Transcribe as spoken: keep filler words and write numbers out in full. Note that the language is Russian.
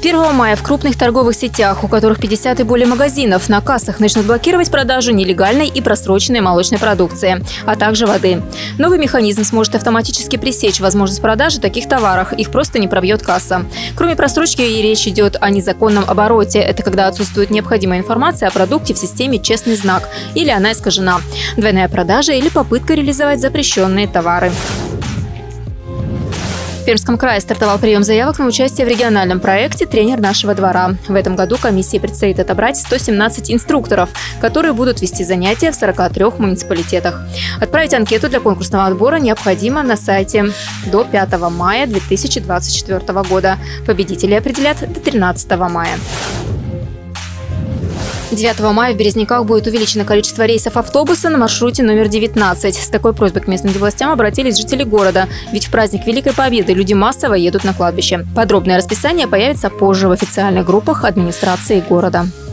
первого мая в крупных торговых сетях, у которых пятьдесят и более магазинов, на кассах начнут блокировать продажу нелегальной и просроченной молочной продукции, а также воды. Новый механизм сможет автоматически пресечь возможность продажи таких товаров. Их просто не пробьет касса. Кроме просрочки, и речь идет о незаконном обороте. Это когда отсутствует необходимая информация о продукте в системе «Честный знак» или она искажена. Двойная продажа или попытка реализовать запрещенные товары. В Пермском крае стартовал прием заявок на участие в региональном проекте «Тренер нашего двора». В этом году комиссии предстоит отобрать сто семнадцать инструкторов, которые будут вести занятия в сорока трёх муниципалитетах. Отправить анкету для конкурсного отбора необходимо на сайте до пятого мая две тысячи двадцать четвёртого года. Победителей определят до тринадцатого мая. девятого мая в Березниках будет увеличено количество рейсов автобуса на маршруте номер девятнадцать. С такой просьбой к местным властям обратились жители города. Ведь в праздник Великой Победы люди массово едут на кладбище. Подробное расписание появится позже в официальных группах администрации города.